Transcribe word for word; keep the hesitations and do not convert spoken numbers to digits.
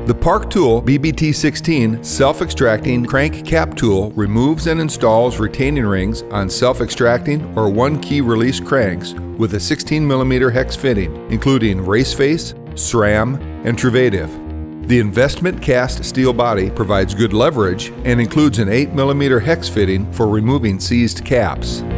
The Park Tool B B T sixteen self-extracting crank cap tool removes and installs retaining rings on self-extracting or one-key release cranks with a sixteen millimeter hex fitting, including RaceFace, SRAM, and Truvative. The investment cast steel body provides good leverage and includes an eight millimeter hex fitting for removing seized caps.